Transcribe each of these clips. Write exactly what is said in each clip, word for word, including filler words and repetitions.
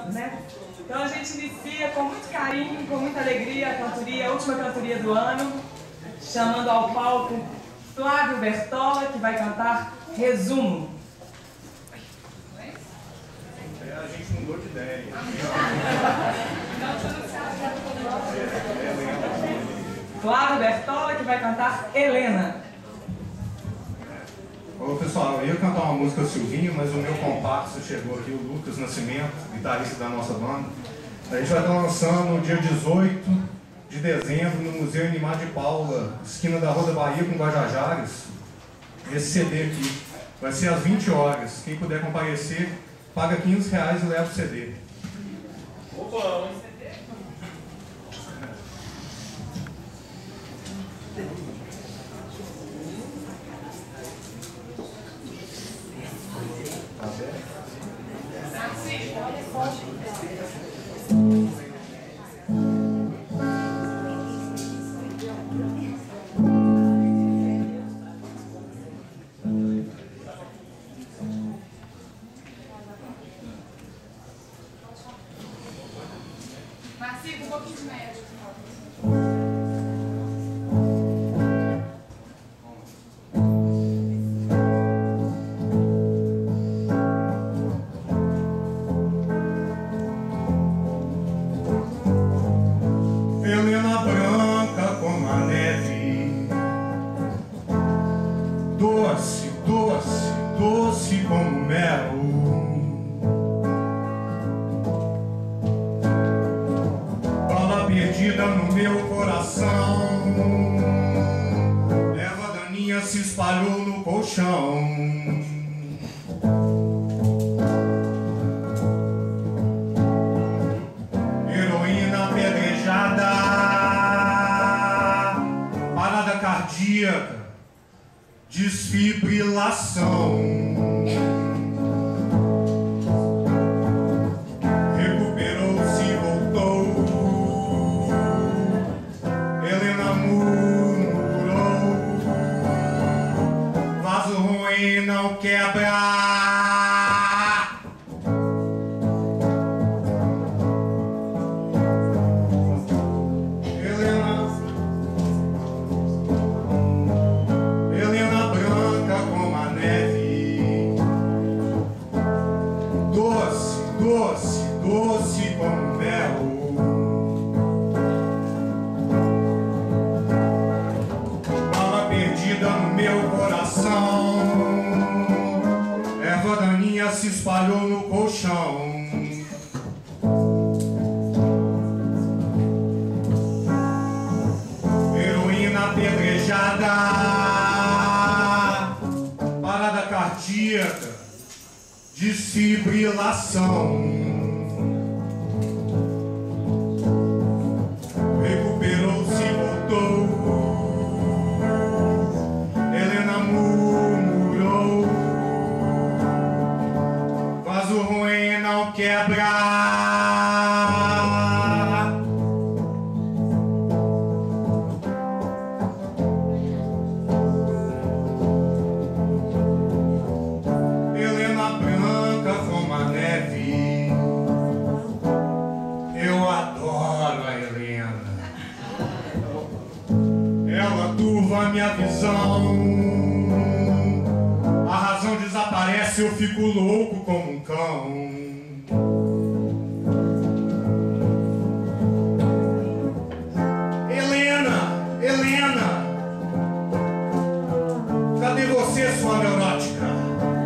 né? Então a gente inicia com muito carinho, com muita alegria a cantoria, a última cantoria do ano, chamando ao palco Flávio Bertola, que vai cantar Resumo. É, a gente mudou de ideia. Flávio Bertola, que vai cantar Helena. Ô pessoal, eu ia cantar uma música Silvinho, mas o meu compacto chegou aqui, o Lucas Nascimento, guitarrista da nossa banda. A gente vai estar lançando no dia dezoito de dezembro no Museu Animar de Paula, esquina da Rua da Bahia com Guajajares, esse C D aqui. Vai ser às vinte horas. Quem puder comparecer, paga quinze reais e leva o C D. Opa! Marcinho, um pouquinho de médio. Helena branca como a neve, doce, doce, doce como mel. Bala perdida no meu coração, erva daninha se espalhou no colchão. Heroína apedrejada, parada cardíaca, desfibrilação. Recuperou-se e voltou. Helena murmurou: vaso ruim não quebra. Doce, doce como mel. Bala perdida no meu coração, erva daninha se espalhou no colchão. Heroína apedrejada, parada cardíaca, desfibrilação. Recuperou-se e voltou. Helena murmurou: vaso ruim não quebra. Eu adoro a Helena. Ela turva a minha visão. A razão desaparece, eu fico louco como um cão. Helena, Helena, cadê você, sua neurótica?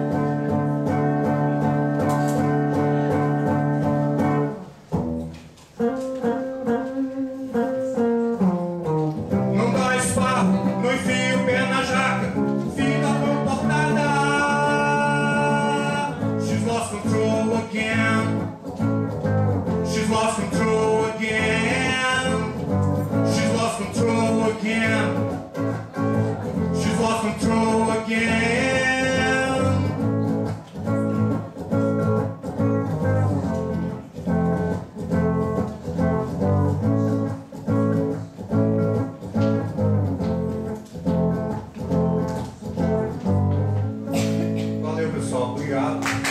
Não dá esparro, não enfia o pé na jaca, fica comportada. She's lost control again. She's lost control again. She's lost control again. She's lost control again. Valeu, pessoal. Obrigado.